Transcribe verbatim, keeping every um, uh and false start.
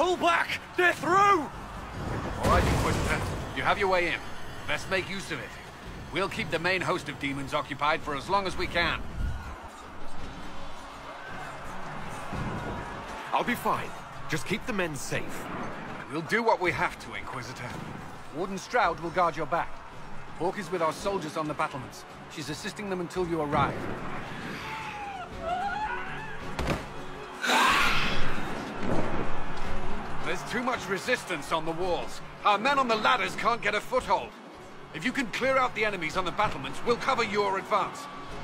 Pull back! They're through! All right, Inquisitor. You have your way in. Best make use of it. We'll keep the main host of demons occupied for as long as we can. I'll be fine. Just keep the men safe. We'll do what we have to, Inquisitor. Warden Stroud will guard your back. Hawk is with our soldiers on the battlements. She's assisting them until you arrive. There's too much resistance on the walls. Our men on the ladders can't get a foothold. If you can clear out the enemies on the battlements, we'll cover your advance.